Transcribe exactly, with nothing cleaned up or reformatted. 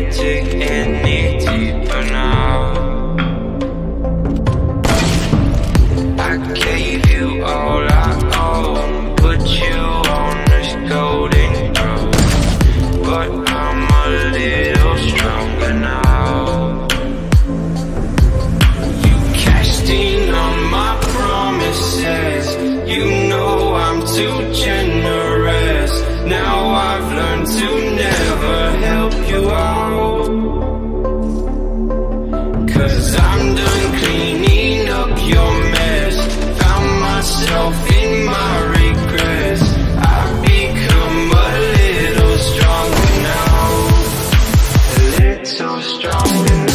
dig any deeper now. I gave you all I own, put you on this golden road, but I'm a little stronger now. You cashed in on my promises, you know I'm too generous. Now I've learned to never help you out, 'cause I'm done cleaning up your mess. Found myself in my regrets. I've become a little stronger now, a little stronger now.